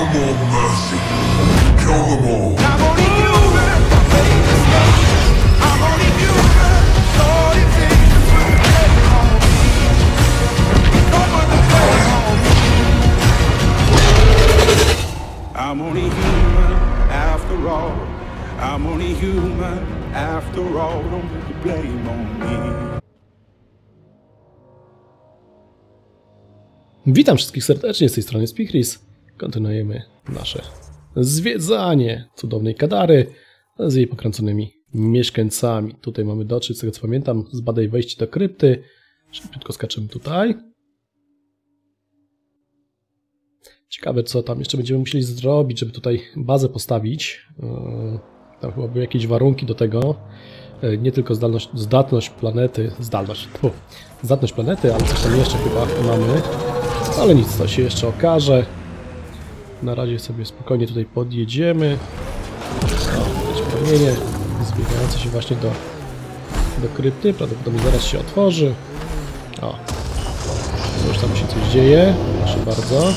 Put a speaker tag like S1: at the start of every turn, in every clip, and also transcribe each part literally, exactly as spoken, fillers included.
S1: more mercy. Kill them all.
S2: I'm only human, I'm only human, so it takes to blame on me. Don't put the blame on me. I'm only human after all. I'm only human after all. Don't put the blame on me.
S3: Witam wszystkich serdecznie, z tej strony Spichris. Kontynuujemy nasze zwiedzanie cudownej Kadary z jej pokręconymi mieszkańcami. Tutaj mamy dotrzeć, z tego co pamiętam, zbadaj wejście do krypty. Szybciutko skaczemy tutaj. Ciekawe, co tam jeszcze będziemy musieli zrobić, żeby tutaj bazę postawić. Tam chyba były jakieś warunki do tego. Nie tylko zdalność, zdatność planety, zdalność, pu, zdatność planety, ale coś tam jeszcze chyba mamy. Ale nic, to się jeszcze okaże. Na razie sobie spokojnie tutaj podjedziemy. O, widać promienie zbiegające się właśnie do, do krypty. Prawdopodobnie zaraz się otworzy. O, już tam się coś dzieje. Proszę bardzo.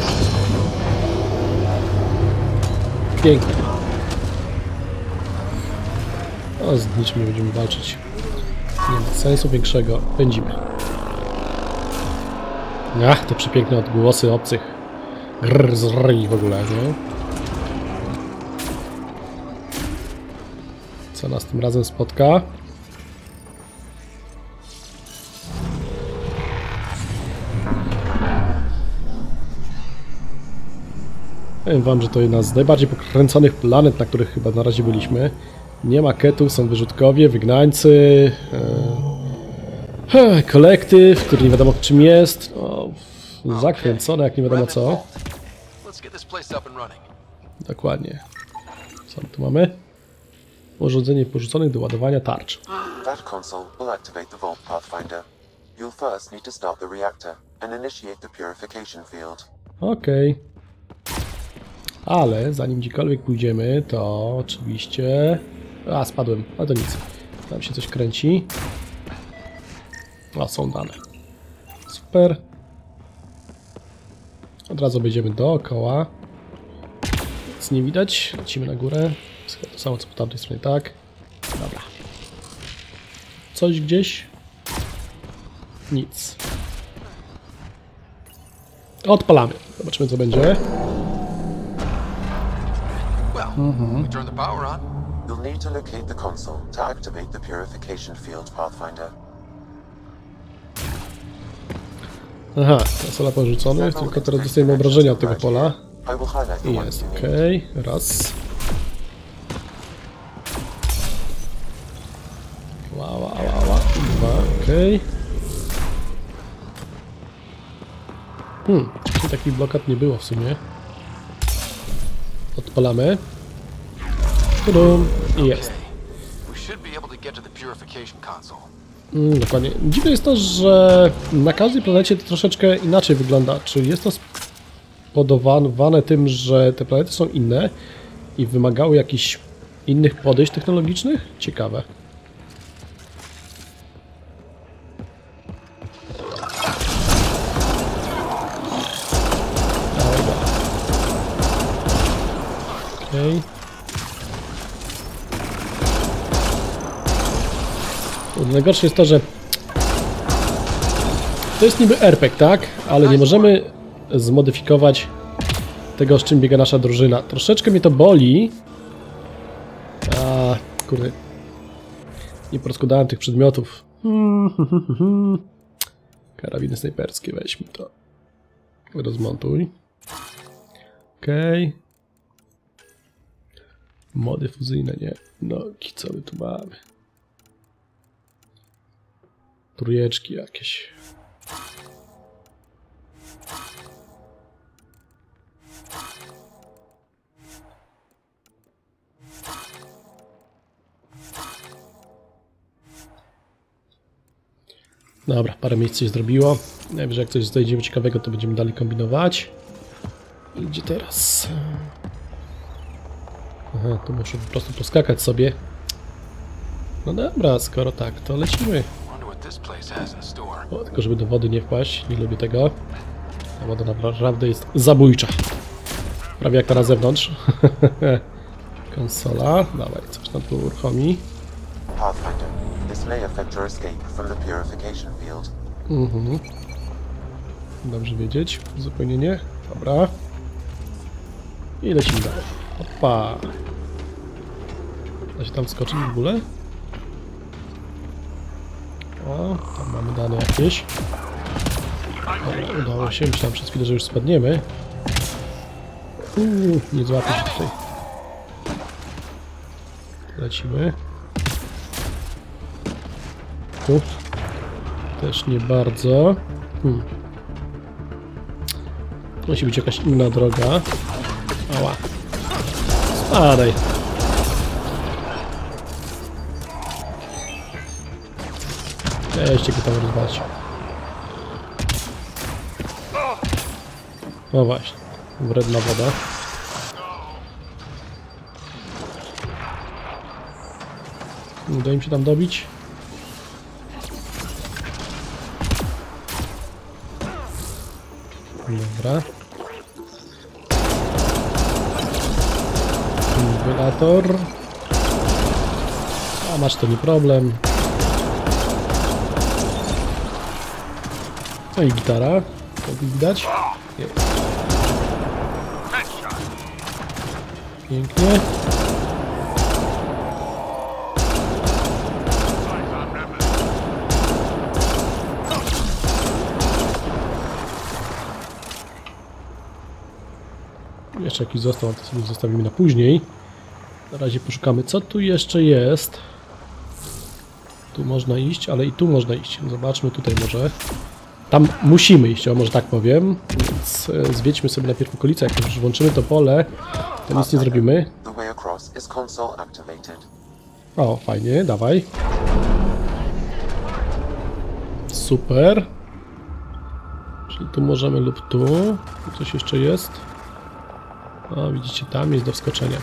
S3: Pięknie. O, z niczym nie będziemy walczyć. Nie ma sensu większego. Pędzimy. Ach, te przepiękne odgłosy obcych. Grrr, zrrr i w ogóle, nie? Co nas tym razem spotka? Powiem wam, że to jedna z najbardziej pokręconych planet, na których chyba na razie byliśmy. Nie ma ketów, są wyrzutkowie, wygnańcy, e, kolektyw, który nie wiadomo czym jest. O, zakręcone jak nie wiadomo co. Dokładnie. Co my tu mamy? Urządzenie porzuconych do ładowania tarcz.
S4: That console will activate the Vault Pathfinder. You'll first need to start the reactor and initiate the purification field.
S3: Okej. Okay. Ale zanim gdziekolwiek pójdziemy, to oczywiście... A, spadłem, ale to nic. Tam się coś kręci. A, są dane. Super. Od razu będziemy dookoła. Nic nie widać. Lecimy na górę. To samo co po tamtej stronie, tak. Dobra. Coś gdzieś? Nic. Odpalamy. Zobaczymy co będzie.
S2: Mm-hmm. We turn the power on.
S4: You'll need to locate the console to activate the purification field, Pathfinder.
S3: Aha, konsola porzuconych, tylko teraz dostajemy obrażenia od tego pola. Jest, okej, okay. Raz. Ła, ła, ła, ła. Dwa, okej. Okay. Hmm, takich blokad nie było w sumie. Odpalamy. Tudum. I jest. Mm, dokładnie. Dziwne jest to, że na każdej planecie to troszeczkę inaczej wygląda. Czy jest to spowodowane tym, że te planety są inne i wymagały jakichś innych podejść technologicznych? Ciekawe. Okej. Najgorsze jest to, że to jest niby er pe gie, tak? Ale nie możemy zmodyfikować tego, z czym biega nasza drużyna. Troszeczkę mnie to boli. A, kurde. Nie porozkładałem tych przedmiotów. Karabiny snajperskie, weźmy to. Rozmontuj. Okej. Okay. Mody fuzyjne, nie. No, co my tu mamy? Trójeczki jakieś. Dobra, parę miejsc się zrobiło. Najwyżej jak coś znajdziemy ciekawego, to będziemy dalej kombinować. Gdzie teraz? Aha, tu muszę po prostu poskakać sobie. No dobra, skoro tak, to lecimy. O, tylko żeby do wody nie wpaść, nie lubię tego. Ta woda naprawdę jest zabójcza. Prawie jak ta na zewnątrz. Konsola. Dawaj, coś nam tu uruchomi.
S4: Pathfinder, this may affect your escape from the purification field.
S3: Mhm. Dobrze wiedzieć. Uzupełnienie. Dobra. I lecimy dalej. Opa. Da się tam wskoczyć w ogóle? O, tam mamy dane jakieś. Dobra, udało się. Myślałem przez chwilę, że już spadniemy. Uuu, nie złapię się tutaj. Lecimy. Tu. Też nie bardzo. Hmm. Musi być jakaś inna droga. Ała. Spadaj. Cześć, go tam rozwać. No właśnie. Wredna woda. Uda im się tam dobić. Dobra. Inwigilator. A masz to nie problem. No i gitara. Jak widać. Jest. Pięknie. Jeszcze jakiś został, to sobie zostawimy na później. Na razie poszukamy, co tu jeszcze jest. Tu można iść, ale i tu można iść. Zobaczmy tutaj może. Tam musimy iść, o może tak powiem. Więc zwiedźmy sobie najpierw okolicę. Jak już włączymy to pole, to nic nie zrobimy. O, fajnie, dawaj. Super. Czyli tu możemy lub tu. Coś jeszcze jest. O, widzicie, tam jest do wskoczenia.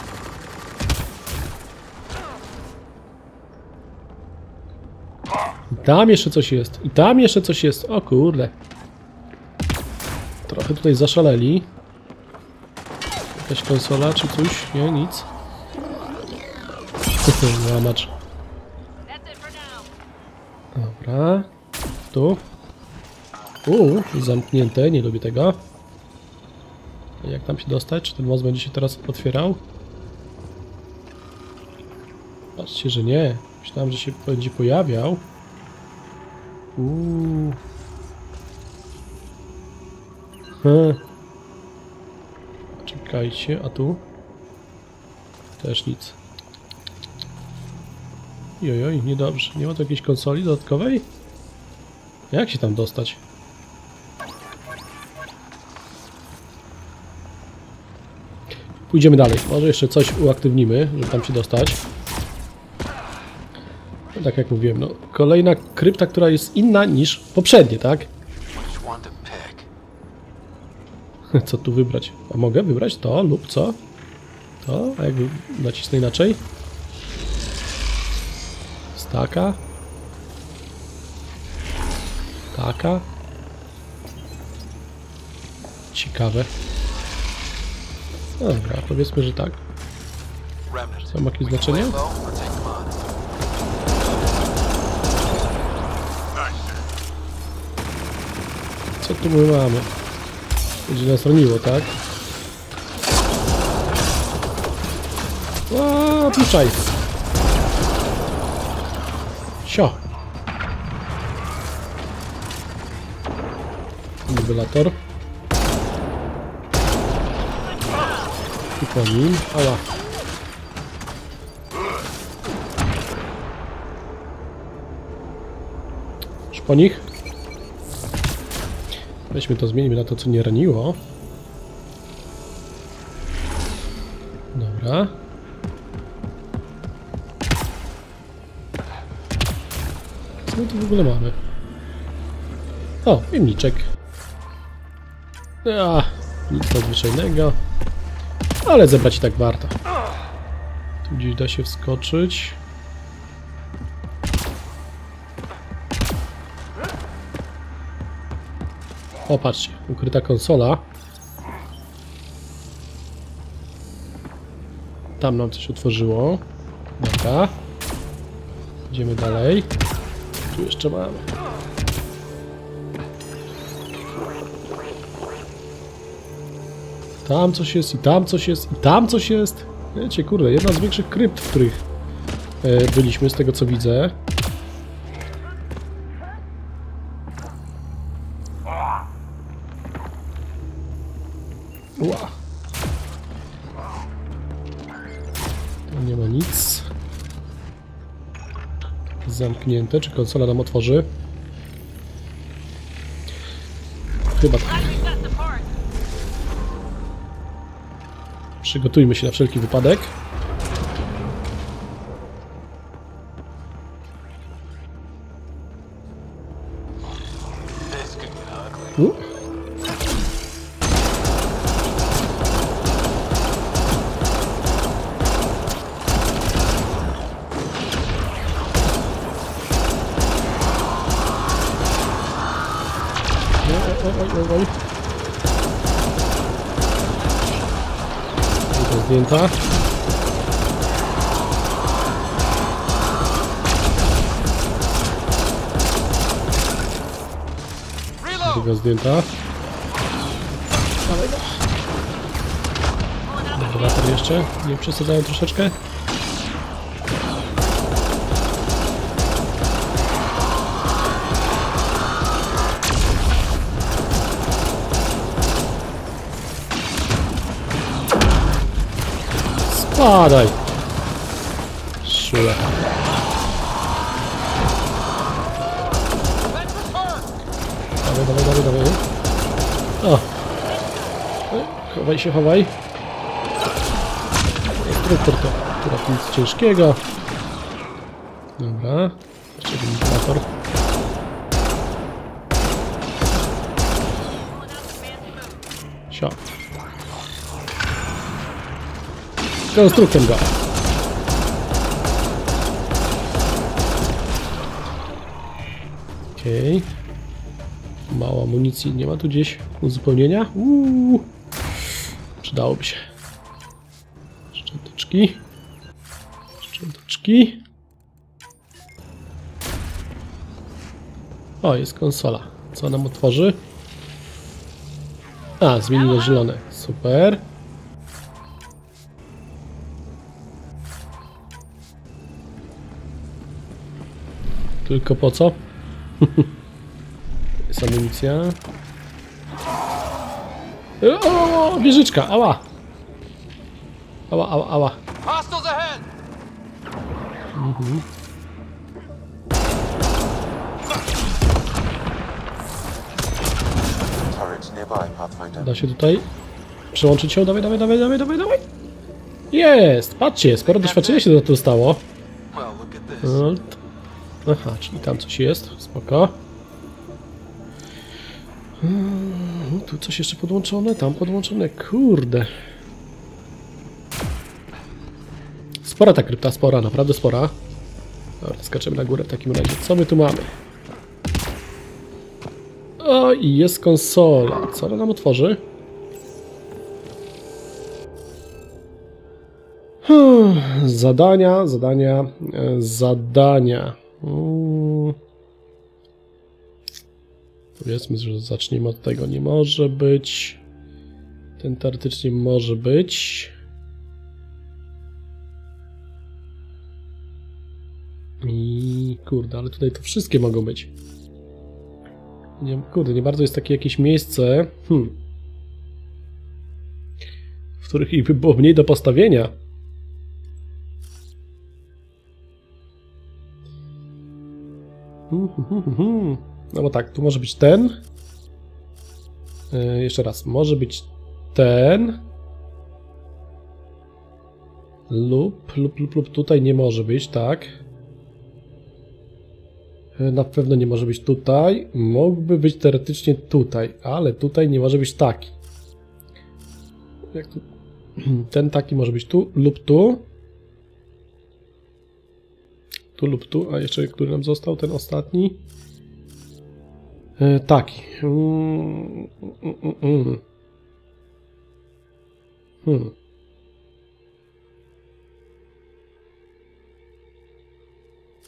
S3: I tam jeszcze coś jest. I tam jeszcze coś jest. O kurde. Trochę tutaj zaszaleli. Jakaś konsola czy coś? Nie, nic. Łamacz. Dobra. Tu. Uuu, zamknięte. Nie lubię tego. Jak tam się dostać? Czy ten most będzie się teraz otwierał? Patrzcie, że nie. Myślałem, że się będzie pojawiał. Uuu. Hmm. Czekajcie, a tu? Też nic. Jojoj, niedobrze. Nie ma tu jakiejś konsoli dodatkowej? Jak się tam dostać? Pójdziemy dalej. Może jeszcze coś uaktywnimy, żeby tam się dostać. No, tak jak mówiłem, no, kolejna krypta, która jest inna niż poprzednie, tak? Co tu wybrać? A mogę wybrać to lub co? To? A jak nacisnę inaczej? Staka? Taka? Ciekawe. Dobra, powiedzmy, że tak. Co ma jakieś znaczenie? Co tu my mamy? Będzie nas raniło, tak? Aaaa, puszczaj! Sio! Inwigilator. I po nim. Ała. Już po nich? Weźmy to, zmienimy na to, co nie raniło. Dobra. Co my tu w ogóle mamy? O, pojemniczek. A, nic nadzwyczajnego. Ale zebrać i tak warto. Tu gdzieś da się wskoczyć. O, patrzcie, ukryta konsola. tam nam coś otworzyło. Dobra. Idziemy dalej. Tu jeszcze mamy. Tam coś jest i tam coś jest i tam coś jest. Wiecie, kurde, jedna z większych krypt, w których e, byliśmy, z tego co widzę. Ła. Tu nie ma nic. Zamknięte. Czy konsola nam otworzy? Chyba tak. Przygotujmy się na wszelki wypadek. U. Oj, oj, oj, oj. Zdjęta. Druga zdjęta. Dawaj go. Generator jeszcze. Nie przesadzają troszeczkę. Spadaj! Szule. Dawaj, dawaj, dawaj, dawaj. O! Chowaj się, chowaj. Instruktor to akurat nic ciężkiego. Dobra. Jeszcze generator. Sio. Konstruktem go. Okej. Okay. Mało amunicji. Nie ma tu gdzieś uzupełnienia? Uuu. Przydałoby się. Szczęteczki. Szczęteczki. O, jest konsola. Co nam otworzy? A, zmieni na zielone. Super. Tylko po co? Jest amunicja. O, wieżyczka, ała! Ała, ała, ała. Mhm. Da się tutaj przełączyć się? Dawaj, dawaj, dawaj, dawaj, dawaj, dawaj. Jest! Patrzcie, sporo doświadczenia się to stało. Aha, czyli tam coś jest, spoko. Hmm, tu coś jeszcze podłączone, tam podłączone, kurde. Spora ta krypta, spora, naprawdę spora. Dobra, skaczemy na górę w takim razie. Co my tu mamy? O, i jest konsola. Co ona nam otworzy? Hmm, zadania, zadania, zadania. Hmm. Powiedzmy, że zaczniemy od tego. Nie może być. Ten teoretycznie może być. I kurde, ale tutaj to wszystkie mogą być. Nie, kurde, nie bardzo jest takie jakieś miejsce, hmm, w których ich by było mniej do postawienia. Hmm, hmm, hmm, hmm. No bo tak, tu może być ten. Yy, jeszcze raz, może być ten. Lub, lub, lub, lub tutaj nie może być, tak. Na pewno nie może być tutaj. Mógłby być teoretycznie tutaj, ale tutaj nie może być taki. Jak tu? Ten taki może być tu lub tu. Tu lub tu, a jeszcze który nam został, ten ostatni. E, taki. Mm, mm, mm. Hmm.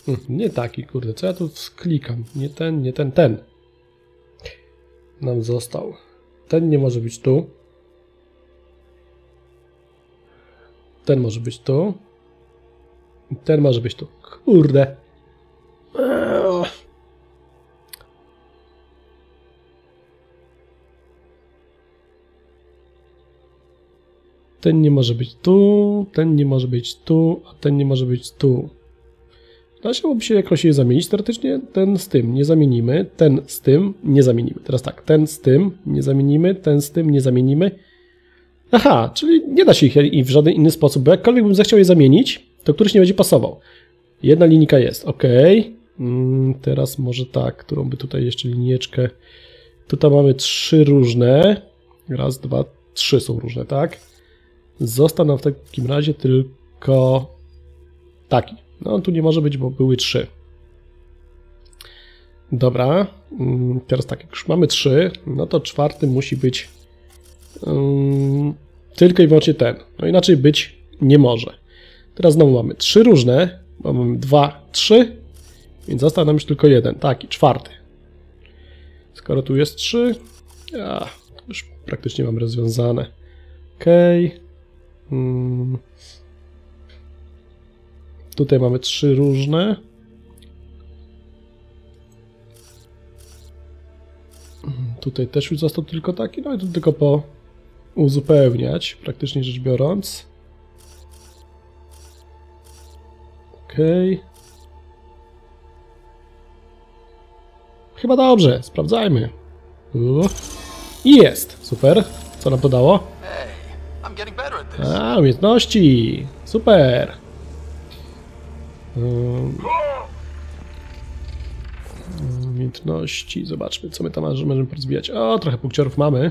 S3: Nie taki, kurde, co ja tu klikam? Nie ten, nie ten, ten. Nam został. Ten nie może być tu. Ten może być tu. Ten może być tu. Kurde. Ten nie może być tu, ten nie może być tu, a ten nie może być tu. Dałoby się jakoś je zamienić teoretycznie. Ten z tym nie zamienimy, ten z tym nie zamienimy. Teraz tak, ten z tym nie zamienimy, ten z tym nie zamienimy. Aha, czyli nie da się ich i w żaden inny sposób, bo jakkolwiek bym zechciał je zamienić, to któryś nie będzie pasował. Jedna linijka jest, ok. Hmm, teraz może tak, którą by tutaj jeszcze linijeczkę. Tutaj mamy trzy różne. Raz, dwa, trzy są różne, tak? Został nam w takim razie tylko taki. No on tu nie może być, bo były trzy. Dobra, teraz tak, jak już mamy trzy, no to czwarty musi być um, tylko i wyłącznie ten. No inaczej być nie może. Teraz znowu mamy trzy różne, bo mamy dwa, trzy, więc został nam już tylko jeden, taki, czwarty. Skoro tu jest trzy, a, to już praktycznie mamy rozwiązane. Okej. Okay. Hmm. Tutaj mamy trzy różne. Tutaj też już został tylko taki, no i tu tylko po uzupełniać, praktycznie rzecz biorąc. Okej. Okay. Chyba dobrze, sprawdzajmy. I jest, super. Co nam to dało? A, umiejętności, super. Um, umiejętności, zobaczmy, co my tam możemy porozwijać. O, trochę punkciorów mamy.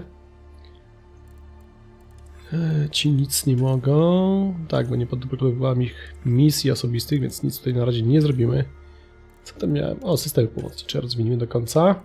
S3: E, ci nic nie mogą. Tak, bo nie podblokowałem ich misji osobistych, więc nic tutaj na razie nie zrobimy. Co tam miałem? O, systemy pomocnicze rozwiniemy do końca.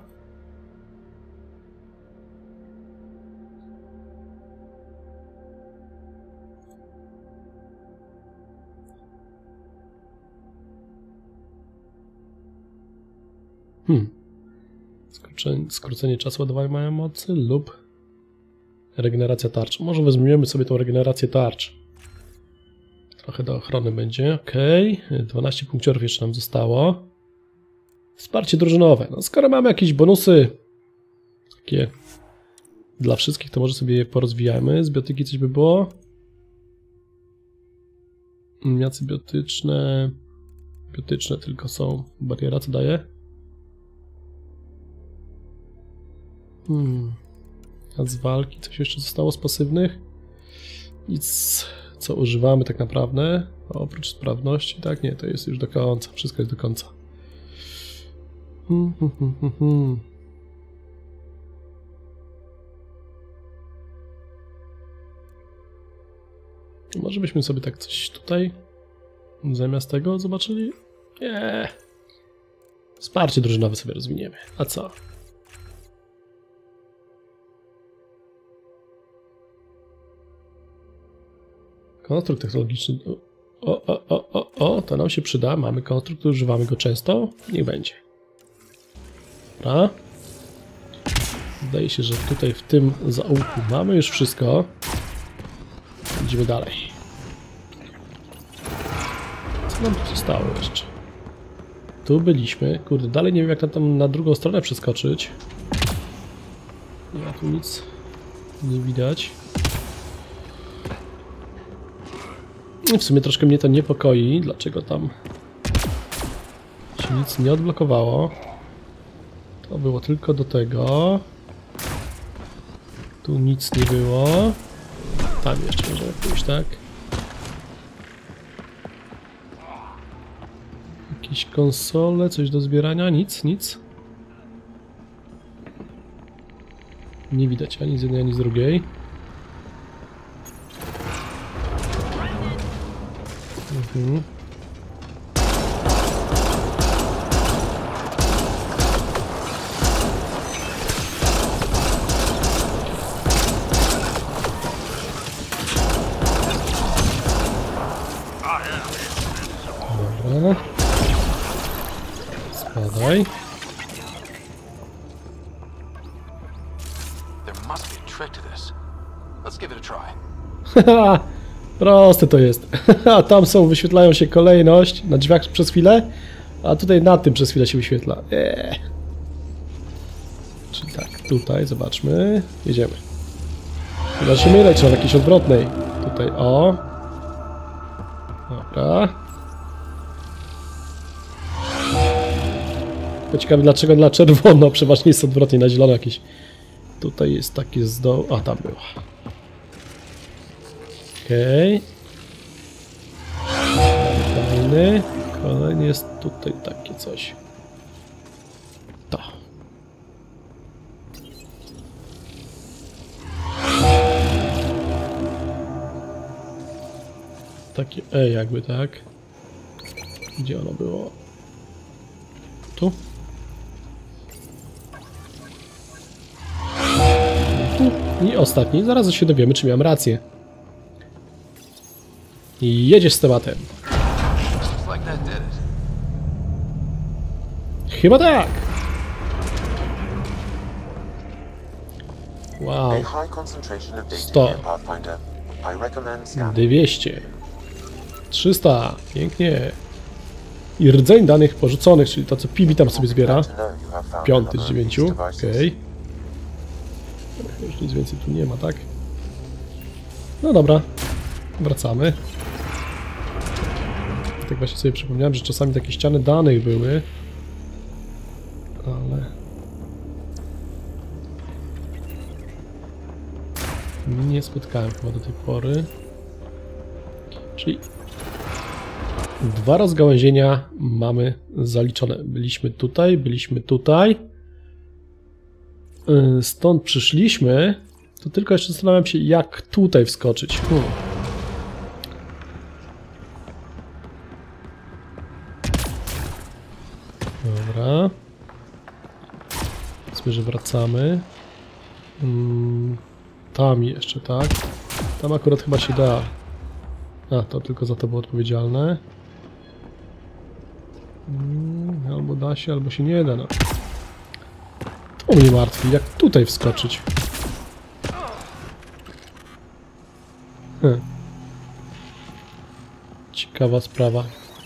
S3: Hmm. Skrócenie, skrócenie czasu ładowania mocy lub regeneracja tarcz. Może weźmiemy sobie tą regenerację tarcz. Trochę do ochrony będzie. Ok. dwanaście punkciorów jeszcze nam zostało. Wsparcie drużynowe. No, skoro mamy jakieś bonusy takie dla wszystkich, to może sobie je porozwijamy. Z biotyki coś by było. Miacy biotyczne. Biotyczne tylko są. Bariera co daje? Hmm. A z walki coś jeszcze zostało z pasywnych? Nic, co używamy tak naprawdę. Oprócz sprawności, tak? Nie, to jest już do końca. Wszystko jest do końca. Hmm, hmm, hmm, hmm, hmm. Może byśmy sobie tak coś tutaj zamiast tego zobaczyli? Nie. Wsparcie drużynowe sobie rozwiniemy. A co? Konstrukt technologiczny. O, o, o, o, o, to nam się przyda. Mamy konstrukt, używamy go często. Niech będzie. Dobra. Zdaje się, że tutaj w tym zaułku mamy już wszystko. Idziemy dalej. Co nam tu zostało jeszcze? Tu byliśmy. Kurde, dalej nie wiem, jak tam na drugą stronę przeskoczyć. Ja tu nic nie widać. W sumie troszkę mnie to niepokoi, dlaczego tam się nic nie odblokowało. To było tylko do tego. Tu nic nie było. Tam jeszcze możemy pójść, tak? Jakieś konsole, coś do zbierania? Nic, nic. Nie widać ani z jednej, ani z drugiej. Mhm. Dobra. Spadaj.
S5: There must be a trick to this. Let's give it a try.
S3: Haha, proste to jest. A tam są, wyświetlają się kolejność na drzwiach przez chwilę, a tutaj na tym przez chwilę się wyświetla. Eee. Czyli tak, tutaj, zobaczmy. Jedziemy. Chyba się mylę, trzeba w jakiejś odwrotnej. Tutaj, o. Dobra. Tylko ciekawe, dlaczego na czerwono, przeważnie jest odwrotnie, na zielono jakieś. Tutaj jest takie z dołu. A, tam była. Okej. Okay. Kolejny. Kolejny jest tutaj takie coś. To. Takie E jakby, tak? Gdzie ono było? Tu? Tu. I ostatni. Zaraz się dowiemy, czy miałem rację. I jedziesz z tematem. Chyba tak. Wow. sto. dwieście. trzysta. Pięknie. I rdzeń danych porzuconych, czyli to, co Pibi tam sobie zbiera. Piąty z dziewięciu. Okej. Okay. Już nic więcej tu nie ma, tak? No dobra. Wracamy. Tak właśnie sobie przypomniałem, że czasami takie ściany danych były. Ale... nie spotkałem chyba do tej pory. Czyli... dwa rozgałęzienia mamy zaliczone. Byliśmy tutaj, byliśmy tutaj. Stąd przyszliśmy. To tylko jeszcze zastanawiam się, jak tutaj wskoczyć. Hmm. Dobra. Powiedzmy, że wracamy. Hmm. Tam jeszcze, tak? Tam akurat chyba się da. A, to tylko za to było odpowiedzialne. Hmm. Albo da się, albo się nie da. No. To mnie martwi, jak tutaj wskoczyć. Hmm. Ciekawa sprawa.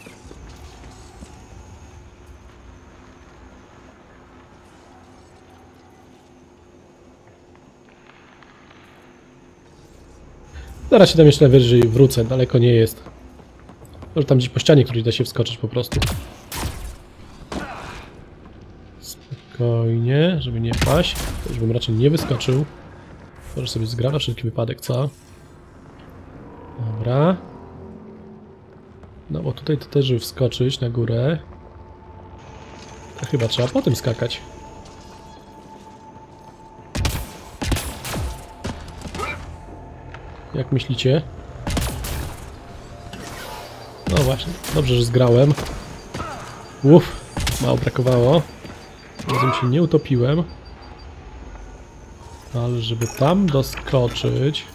S3: Zaraz się tam jeszcze najwyżej wrócę, daleko nie jest. Może tam gdzieś po ścianie, której da się wskoczyć po prostu. Spokojnie, żeby nie paść. To już bym raczej nie wyskoczył. Może sobie zgra na wszelki wypadek, co? Dobra. No bo tutaj to też, żeby wskoczyć na górę. To chyba trzeba potem skakać. Jak myślicie? No właśnie, dobrze, że zgrałem. Uff, mało brakowało. Razem się nie utopiłem. Ale żeby tam doskoczyć...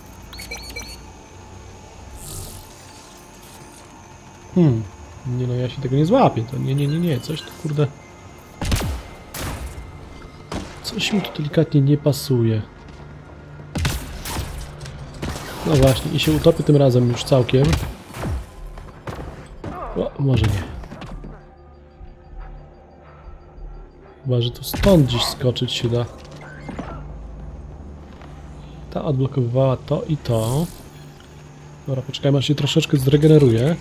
S3: Hmm, nie no, ja się tego nie złapię, to nie, nie, nie, nie, coś tu kurde... Coś mi tu delikatnie nie pasuje. No właśnie, i się utopię tym razem już całkiem. O, może nie. Chyba, że tu stąd gdzieś skoczyć się da. Ta odblokowywała to i to. Dobra, poczekajmy, aż się troszeczkę zregeneruje.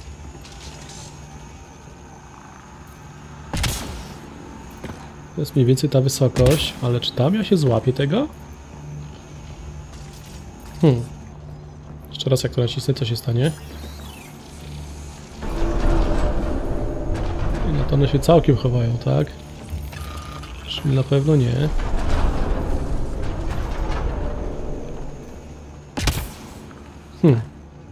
S3: To jest mniej więcej ta wysokość, ale czy tam ja się złapię tego? Hmm. Jeszcze raz jak to nacisnę, co się stanie? I no to one się całkiem chowają, tak? Czyli na pewno nie. Hmm.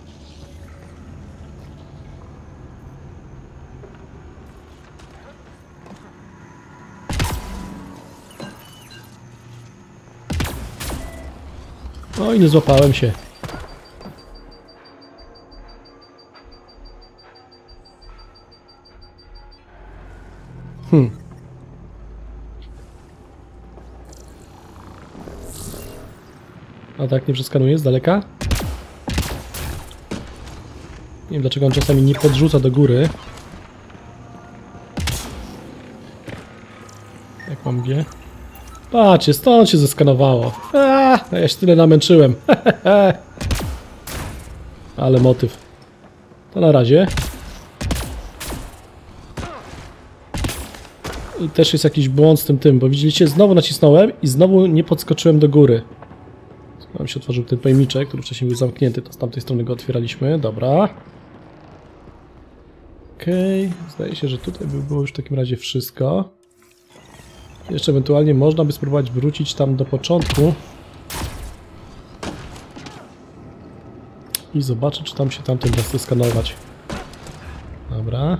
S3: Oj, nie złapałem się. Hmm. A tak nie przeskanuje z daleka? Nie wiem dlaczego on czasami nie podrzuca do góry. Jak mam wie? Patrzcie, stąd się zeskanowało. A, ja się tyle namęczyłem. Ale motyw. To na razie. I też jest jakiś błąd z tym tym, bo widzieliście, znowu nacisnąłem i znowu nie podskoczyłem do góry. Nam się otworzył ten pojemniczek, który wcześniej był zamknięty, to z tamtej strony go otwieraliśmy. Dobra. Okej, okay. Zdaje się, że tutaj by było już w takim razie wszystko. Jeszcze ewentualnie można by spróbować wrócić tam do początku i zobaczyć, czy tam się tamten da zeskanować. Dobra.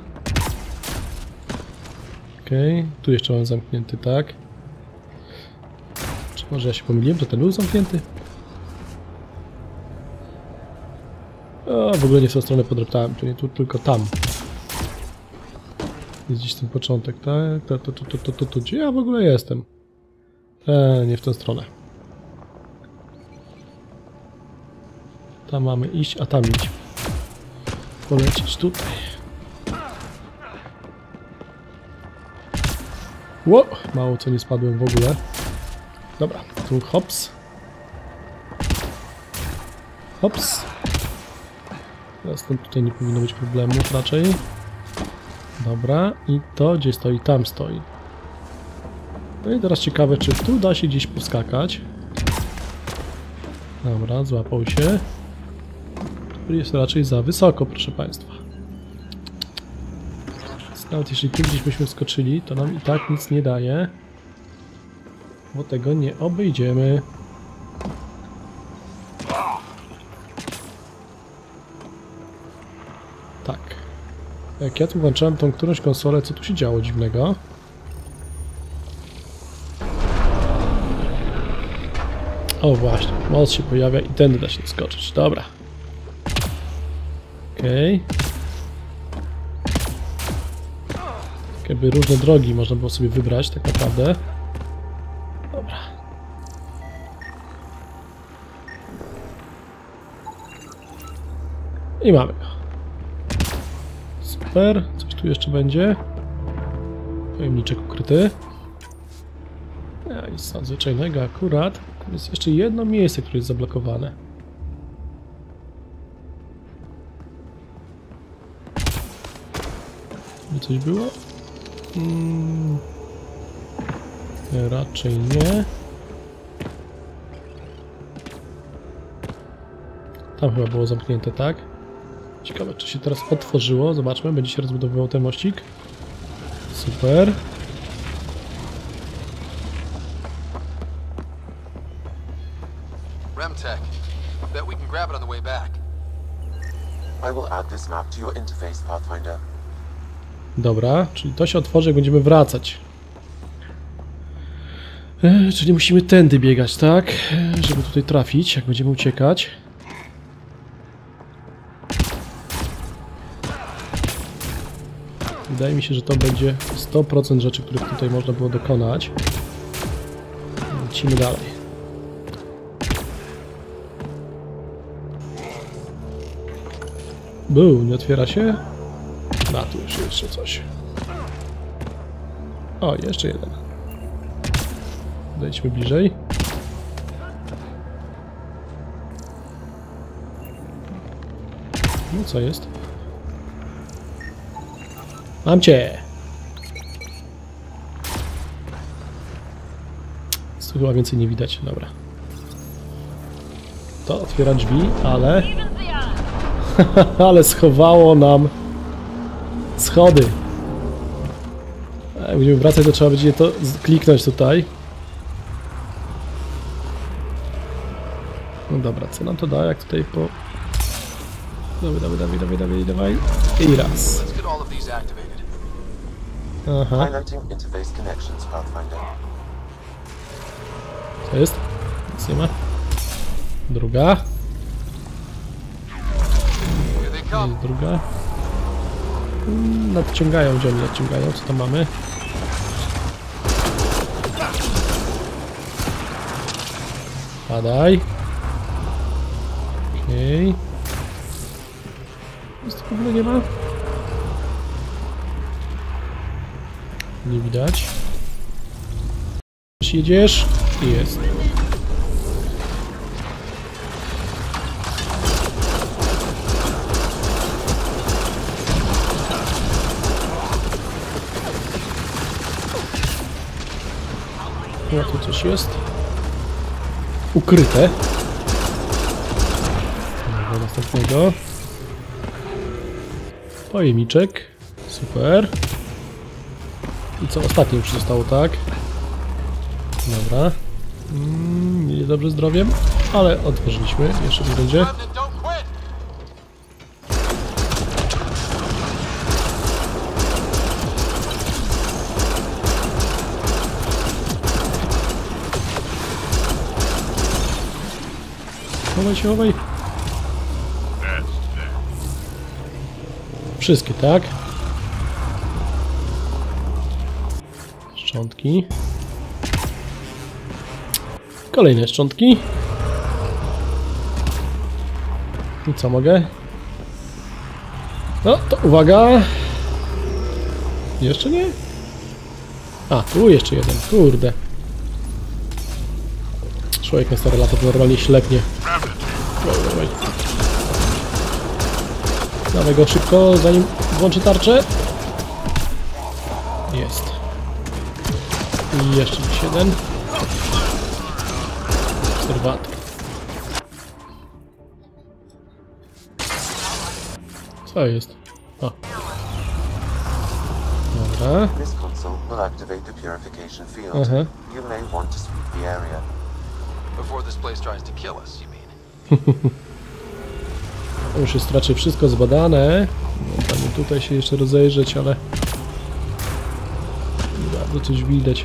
S3: Okej, okay. Tu jeszcze mam zamknięty, tak? Czy może ja się pomyliłem, że ten był zamknięty? O, w ogóle nie w tą stronę podreptałem, to nie tu, tylko tam. Jest gdzieś ten początek, tak? To, to, to, to, to, to, to. Gdzie ja w ogóle jestem? Eee, nie w tę stronę. Tam mamy iść, a tam iść. Polecieć tutaj. Ło! Mało co nie spadłem w ogóle. Dobra, tu hops. Hops. Teraz tutaj nie powinno być problemów raczej. Dobra, i to gdzie stoi? Tam stoi. No i teraz ciekawe, czy tu da się gdzieś poskakać. Dobra, złapał się. Tu jest raczej za wysoko, proszę Państwa. Więc nawet jeśli tu gdzieś byśmy skoczyli, to nam i tak nic nie daje. Bo tego nie obejdziemy. Tak. Jak ja tu włączałem tą którąś konsolę, co tu się działo dziwnego? O właśnie, moc się pojawia i tędy da się skoczyć. Dobra. Okej. Okay. Jakby różne drogi można było sobie wybrać tak naprawdę. Dobra. I mamy go. Super. Coś tu jeszcze będzie. Pojemniczek ukryty. Ja, nic nadzwyczajnego akurat. Jest jeszcze jedno miejsce, które jest zablokowane. By coś było? Hmm. Raczej nie. Tam chyba było zamknięte, tak? Ciekawe, czy się teraz otworzyło. Zobaczmy, będzie się rozbudowywał ten mościk. Super.
S5: Remtech. Bet we can grab it on the way back.
S4: I will add this map to your interface, Pathfinder.
S3: Dobra, czyli to się otworzy, jak będziemy wracać. E, czyli musimy tędy biegać, tak? E, żeby tutaj trafić, jak będziemy uciekać. Wydaje mi się, że to będzie sto procent rzeczy, których tutaj można było dokonać. Lecimy dalej. Był, nie otwiera się? A, tu już jeszcze coś. O, jeszcze jeden. Zejdźmy bliżej. No co jest? Mam cię! Z tu chyba więcej nie widać, dobra. To otwiera drzwi, ale... ale schowało nam schody. Jak będziemy wracać, to trzeba będzie to kliknąć tutaj. No dobra, co nam to da, jak tutaj po... Dawaj, dawaj, dawaj, dawaj, dawaj, dawaj. I raz. Aha.
S4: Highlighting interface connections, Pathfinder.
S3: Co jest? Nic nie ma. Druga. Jest druga. Nadciągają, gdzie oni nadciągają? Co tam mamy? Padaj. Okej. Jest w ogóle nie ma? Nie widać. Jedziesz? Jest. No tu coś jest. Ukryte. Dobra, następnego. Pojemniczek. Super. I co? Ostatnie już zostało, tak? Dobra. Mm, nie dobrze zdrowiem, ale otworzyliśmy. Jeszcze nie będzie. Chowaj się, chowaj. Wszystkie, tak? Szczątki. Kolejne szczątki. I co mogę? No to uwaga. Jeszcze nie? A, tu jeszcze jeden. Kurde. Człowiek na stare lata to normalnie ślepnie. Dawaj, dawaj. Dawaj go szybko, zanim włączy tarczę. Jest. I jeszcze gdzieś jeden. Obserwator. Co jest? O. Dobra.
S4: This console will activate the purification field.
S3: Aha.
S4: You may want to sweep the area.
S5: Before this place tries to kill us, you mean?
S3: To już jest raczej wszystko zbadane. Możemy tutaj się jeszcze rozejrzeć, ale nie bardzo coś widać.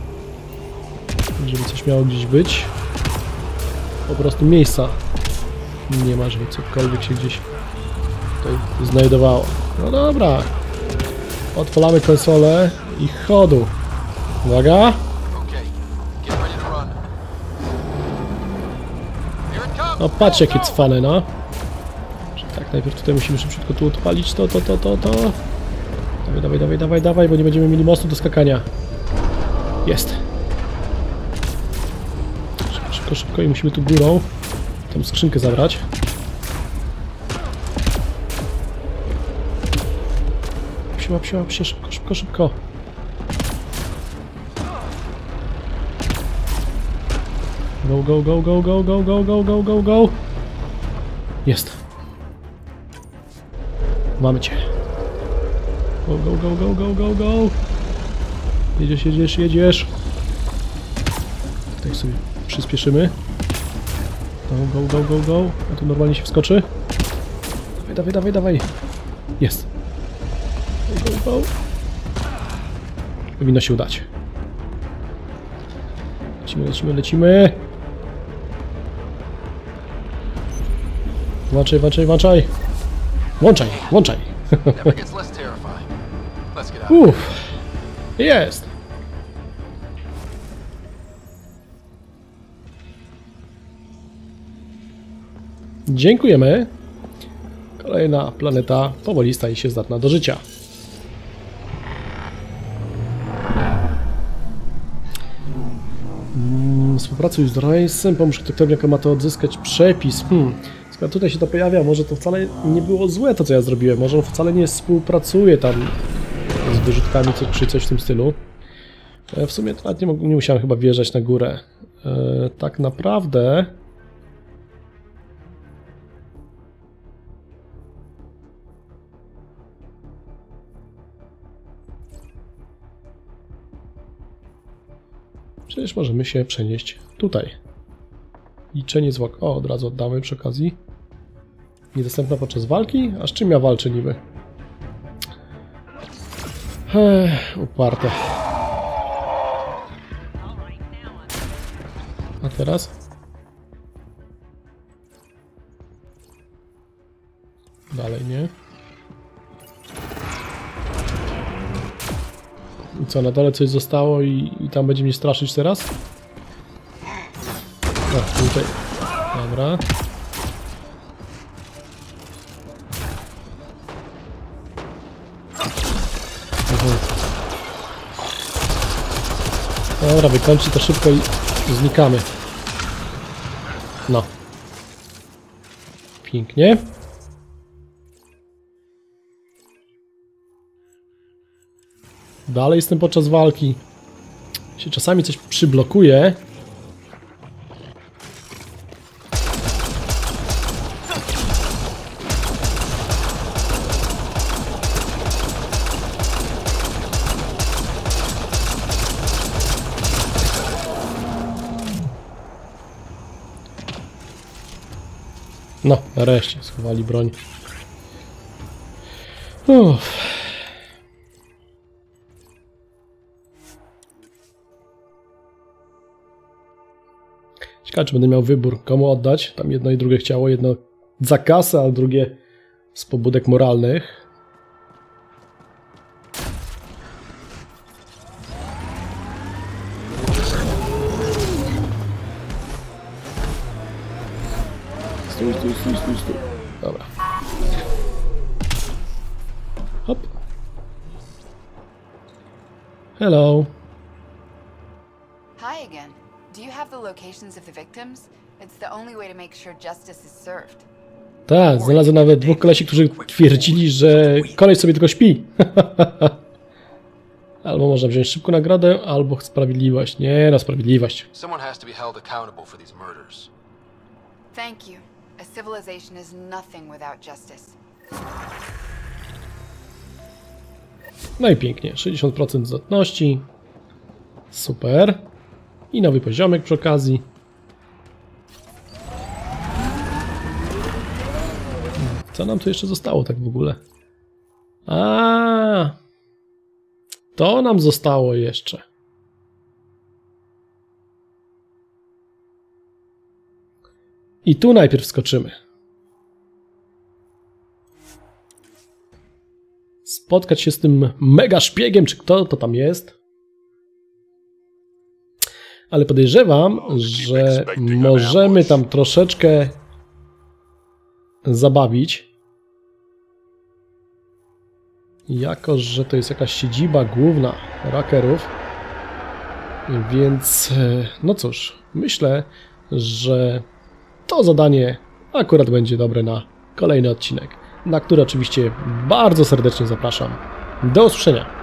S3: Żeby coś miało gdzieś być. Po prostu miejsca nie ma, żeby cokolwiek się gdzieś tutaj znajdowało. No dobra. Odpalamy konsolę i chodu. Uwaga.
S5: Okay, get ready to run. Here it comes.
S3: No patrz jakie cwane, no. Tak, najpierw tutaj musimy szybciutko tu odpalić to, to, to, to, to. Dawaj, dawaj, dawaj, dawaj, dawaj, bo nie będziemy mieli mostu do skakania. Jest. Szybko, szybko, szybko i musimy tu górą tą skrzynkę zabrać. Psiła, psiła, psiła, szybko, szybko, szybko. Go, go, go, go, go, go, go, go, go, go, go. Jest. Mamy cię. Go, go, go, go, go, go, go. Jedziesz, jedziesz, jedziesz. Tutaj sobie przyspieszymy. Go, go, go, go, go. A tu normalnie się wskoczy. Dawaj, dawaj, dawaj, dawaj. Jest. Go, go, go. Powinno się udać. Lecimy, lecimy, lecimy. Włączaj, włączaj, włączaj. Włączaj, włączaj.
S5: Never gets less terrifying. Let's get out.
S3: Uff. Jest. Dziękujemy. Kolejna planeta powoli staje się zdatna do życia. Mm, współpracuj z Rice'em, pomóż ktokolwiek, jaka ma to odzyskać przepis. Hmm. Skoro tutaj się to pojawia, może to wcale nie było złe to, co ja zrobiłem. Może on wcale nie współpracuje tam z wyrzutkami czy coś w tym stylu. E, w sumie to nawet nie, nie musiałem chyba wjeżdżać na górę. E, tak naprawdę... Przecież możemy się przenieść tutaj. Liczenie zwłok. O, od razu oddamy przy okazji. Niedostępna podczas walki? A z czym ja walczę niby? Ech, uparte. A teraz? Dalej nie. I co, na dole coś zostało i, i tam będzie mnie straszyć teraz? O, tutaj. Dobra. Dobra, wykończy to szybko i znikamy. No. Pięknie. Dalej jestem podczas walki. Się czasami coś przyblokuje. No, nareszcie schowali broń. Uff. Ciekawe, czy będę miał wybór, komu oddać. Tam jedno i drugie chciało. Jedno za kasę, a drugie z pobudek moralnych. Stój, stój, stój, stój, stój. Dobra. Hop. Hello.
S6: Hi again. Do you have the locations of the victims? It's the only way to make sure justice is served.
S3: Tak, znalazłem nawet dwóch kolesi, którzy twierdzili, że koleś sobie tylko śpi. Albo można wziąć szybką nagrodę, albo sprawiedliwość. Nie, no sprawiedliwość.
S5: Someone has to be held accountable for these murders.
S6: Thank you. A civilization is nothing without justice.
S3: No i pięknie, sześćdziesiąt procent zdatności. Super. I nowy poziomek przy okazji. Co nam tu jeszcze zostało tak w ogóle? A, to nam zostało jeszcze. I tu najpierw skoczymy. Spotkać się z tym mega szpiegiem, czy kto to tam jest. Ale podejrzewam, że możemy tam troszeczkę zabawić. Jako że to jest jakaś siedziba główna rakerów. Więc no cóż, myślę, że to zadanie akurat będzie dobre na kolejny odcinek, na który oczywiście bardzo serdecznie zapraszam. Do usłyszenia.